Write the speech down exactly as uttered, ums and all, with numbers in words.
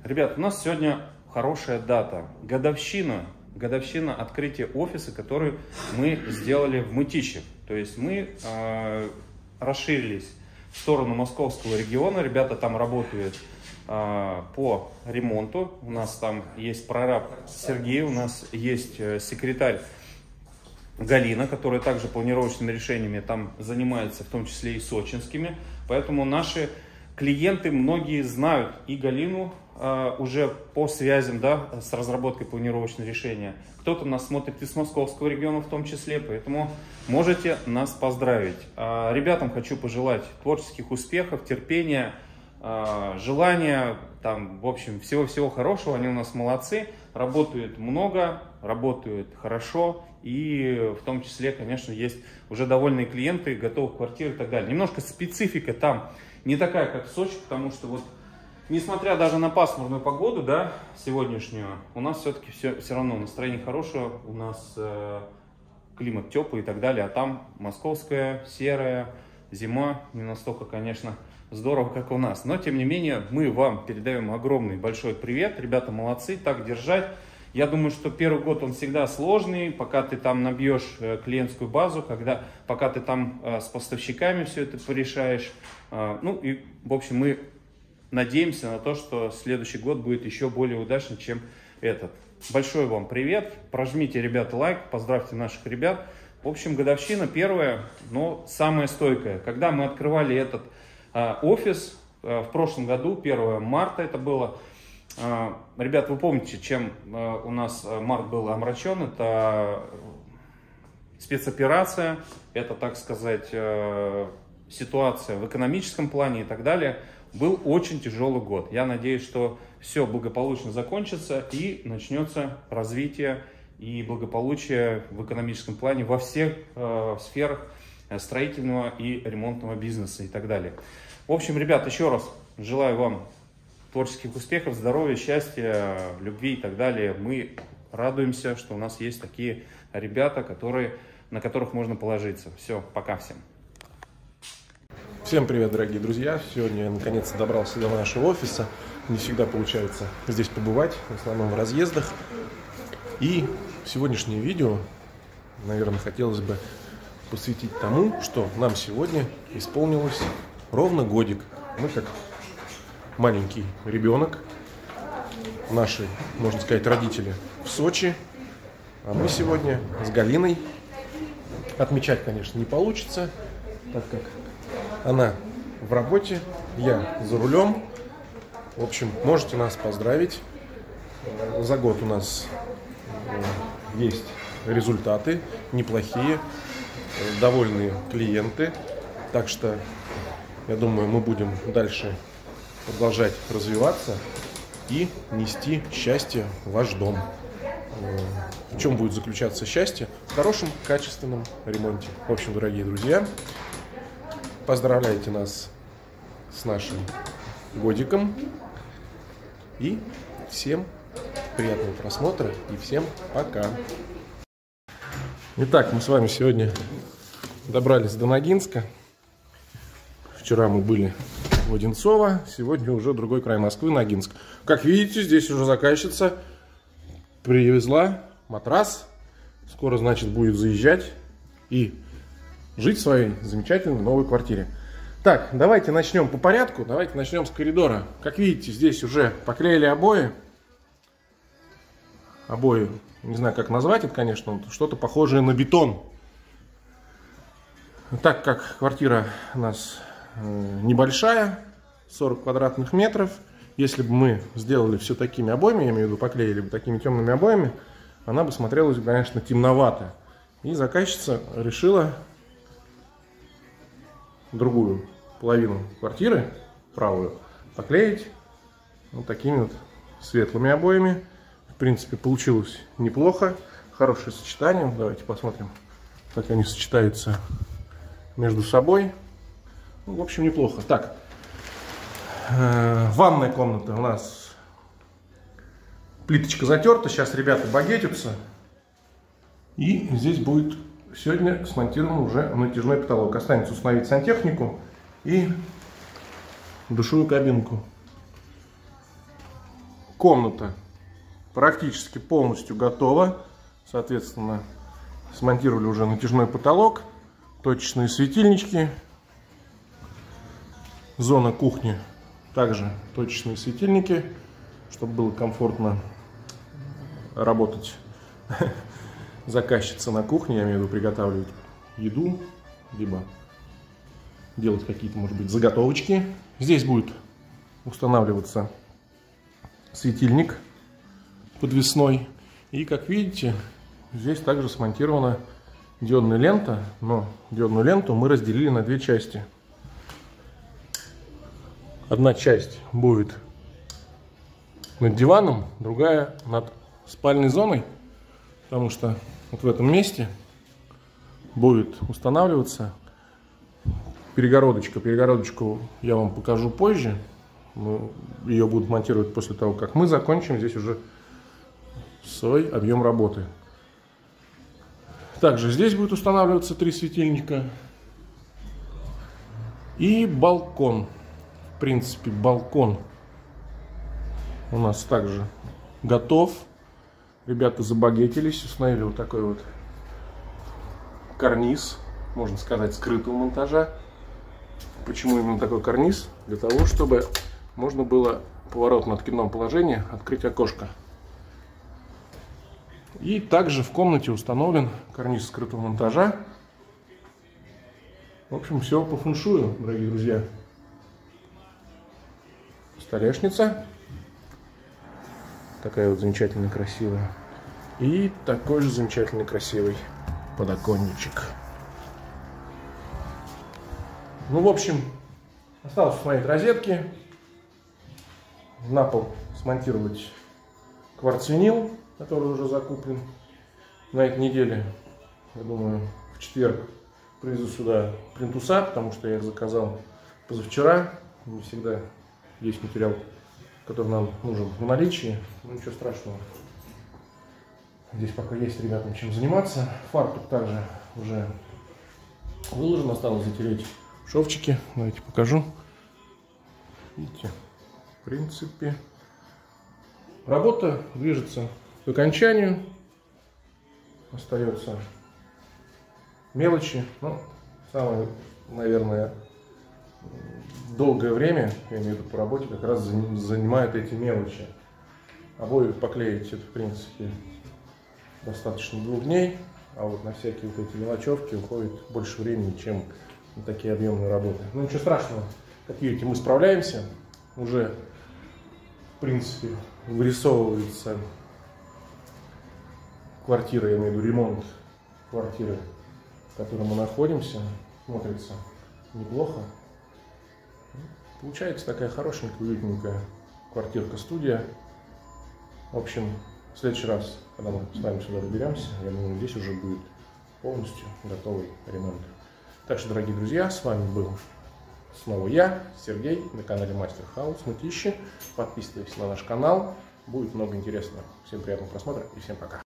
Ребят, у нас сегодня хорошая дата. Годовщина. Годовщина открытия офиса, который мы сделали в Мытищах. То есть мы э, расширились в сторону московского региона. Ребята там работают э, по ремонту. У нас там есть прораб Сергей, у нас есть э, секретарь Галина, которая также планировочными решениями там занимается, в том числе и сочинскими. Поэтому наши клиенты, многие знают и Галину э, уже по связям, да, с разработкой планировочного решения. Кто-то нас смотрит из московского региона в том числе, поэтому можете нас поздравить. Э, ребятам хочу пожелать творческих успехов, терпения, э, желания, там, в общем, всего-всего хорошего. Они у нас молодцы, работают много, работают хорошо. И в том числе, конечно, есть уже довольные клиенты, готовых квартир и так далее. Немножко специфика там не такая, как в Сочи, потому что вот, несмотря даже на пасмурную погоду, да, сегодняшнюю, у нас все-таки все, все равно настроение хорошее, у нас э, климат теплый и так далее, а там московская, серая, зима, не настолько, конечно, здорово, как у нас. Но, тем не менее, мы вам передаем огромный большой привет, ребята молодцы, так держать. Я думаю, что первый год он всегда сложный, пока ты там набьешь клиентскую базу, когда, пока ты там э, с поставщиками все это порешаешь. Э, ну и, в общем, мы надеемся на то, что следующий год будет еще более удачный, чем этот. Большой вам привет, прожмите, ребята, лайк, поздравьте наших ребят. В общем, годовщина первая, но самая стойкая. Когда мы открывали этот э, офис э, в прошлом году, первого марта это было. Ребят, вы помните, чем у нас март был омрачен? Это спецоперация, это, так сказать, ситуация в экономическом плане и так далее. Был очень тяжелый год. Я надеюсь, что все благополучно закончится и начнется развитие и благополучие в экономическом плане во всех сферах строительного и ремонтного бизнеса и так далее. В общем, ребят, еще раз желаю вам творческих успехов, здоровья, счастья, любви и так далее. Мы радуемся, что у нас есть такие ребята, которые, на которых можно положиться. Все, пока всем. Всем привет, дорогие друзья. Сегодня я наконец-то добрался до нашего офиса. Не всегда получается здесь побывать, в основном в разъездах. И сегодняшнее видео, наверное, хотелось бы посвятить тому, что нам сегодня исполнилось ровно годик. Мы как маленький ребенок, наши, можно сказать, родители в Сочи, а мы сегодня с Галиной. Отмечать, конечно, не получится, так как она в работе, я за рулем. В общем, можете нас поздравить. За год у нас есть результаты неплохие, довольные клиенты, так что я думаю, мы будем дальше продолжать развиваться и нести счастье в ваш дом. В чем будет заключаться счастье? В хорошем, качественном ремонте. В общем, дорогие друзья, поздравляйте нас с нашим годиком. И всем приятного просмотра и всем пока. Итак, мы с вами сегодня добрались до Ногинска. Вчера мы были в Одинцово, сегодня уже другой край Москвы, Ногинск. Как видите, здесь уже заказчица привезла матрас. Скоро, значит, будет заезжать и жить в своей замечательной новой квартире. Так, давайте начнем по порядку. Давайте начнем с коридора. Как видите, здесь уже поклеили обои. Обои, не знаю, как назвать это, конечно, что-то похожее на бетон. Так как квартира у нас небольшая, сорок квадратных метров. Если бы мы сделали все такими обоями, я имею в виду поклеили бы такими темными обоями, она бы смотрелась, конечно, темновато. И заказчица решила другую половину квартиры, правую, поклеить вот такими вот светлыми обоями. В принципе, получилось неплохо, хорошее сочетание. Давайте посмотрим, как они сочетаются между собой. В общем, неплохо. Так, э, ванная комната у нас плиточка затерта. Сейчас ребята багетятся. И здесь будет сегодня смонтирован уже натяжной потолок. Останется установить сантехнику и душевую кабинку. комната практически полностью готова. Соответственно, смонтировали уже натяжной потолок, точечные светильнички. Зона кухни также точечные светильники, чтобы было комфортно работать заказчица на кухне, я имею в виду приготавливать еду, либо делать какие-то, может быть, заготовочки. Здесь будет устанавливаться светильник подвесной. И, как видите, здесь также смонтирована диодная лента, но диодную ленту мы разделили на две части. Одна часть будет над диваном, другая над спальной зоной, потому что вот в этом месте будет устанавливаться перегородочка. Перегородочку я вам покажу позже. Ее будут монтировать после того, как мы закончим здесь уже свой объем работы. Также здесь будет устанавливаться три светильника и балкон. В принципе, балкон у нас также готов. Ребята забагетились, установили вот такой вот карниз, можно сказать, скрытого монтажа. Почему именно такой карниз? Для того, чтобы можно было в поворотно-откидном положении открыть окошко. И также в комнате установлен карниз скрытого монтажа. В общем, все по фэншую, дорогие друзья. Столешница. Такая вот замечательная, красивая. И такой же замечательный, красивый подоконничек. Ну, в общем, осталось установить розетки. На пол смонтировать кварцвинил, который уже закуплен. На этой неделе, я думаю, в четверг привезу сюда плинтуса, потому что я их заказал позавчера. Не всегда есть материал, который нам нужен в наличии. Ну, ничего страшного. Здесь пока есть ребятам чем заниматься. Фартук также уже выложен. Осталось затереть шовчики. Давайте покажу. Видите, в принципе, работа движется к окончанию. Остается мелочи. Ну, самое, наверное, долгое время, я имею в виду по работе, как раз занимают эти мелочи. Обои поклеить это, в принципе, достаточно двух дней, а вот на всякие вот эти мелочевки уходит больше времени, чем на такие объемные работы. Ну, ничего страшного, как видите, мы справляемся. Уже, в принципе, вырисовывается квартира, я имею в виду ремонт квартиры, в которой мы находимся. Смотрится неплохо. Получается такая хорошенькая, уютненькая квартирка-студия. В общем, в следующий раз, когда мы с вами сюда доберемся, я думаю, здесь уже будет полностью готовый ремонт. Так что, дорогие друзья, с вами был снова я, Сергей, на канале Мастер Хаус Мытищи. Подписывайтесь на наш канал, будет много интересного. Всем приятного просмотра и всем пока.